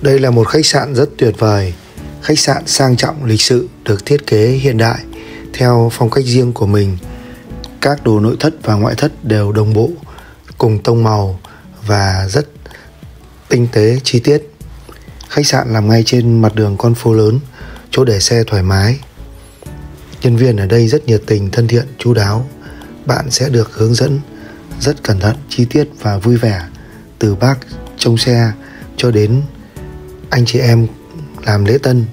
Đây là một khách sạn rất tuyệt vời. Khách sạn sang trọng lịch sự, được thiết kế hiện đại theo phong cách riêng của mình. Các đồ nội thất và ngoại thất đều đồng bộ, cùng tông màu và rất tinh tế chi tiết. Khách sạn nằm ngay trên mặt đường con phố lớn, chỗ để xe thoải mái. Nhân viên ở đây rất nhiệt tình, thân thiện, chu đáo. Bạn sẽ được hướng dẫn rất cẩn thận, chi tiết và vui vẻ, từ bác trông xe cho đến anh chị em làm lễ tân.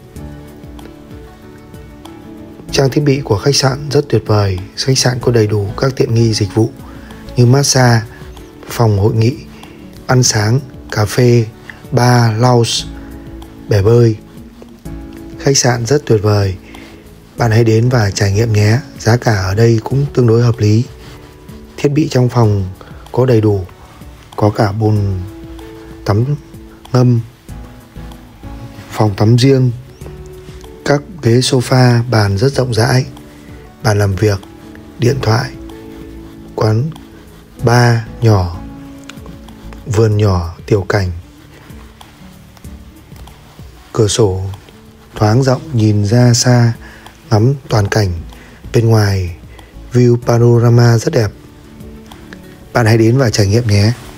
Trang thiết bị của khách sạn rất tuyệt vời. Khách sạn có đầy đủ các tiện nghi dịch vụ như massage, phòng hội nghị, ăn sáng, cà phê, bar, lounge, bể bơi. Khách sạn rất tuyệt vời. Bạn hãy đến và trải nghiệm nhé. Giá cả ở đây cũng tương đối hợp lý. Thiết bị trong phòng có đầy đủ, có cả bồn tắm ngâm, phòng tắm riêng, các ghế sofa, bàn rất rộng rãi, bàn làm việc, điện thoại, quán bar nhỏ, vườn nhỏ, tiểu cảnh, cửa sổ thoáng rộng nhìn ra xa, ngắm toàn cảnh bên ngoài, view panorama rất đẹp. Bạn hãy đến và trải nghiệm nhé.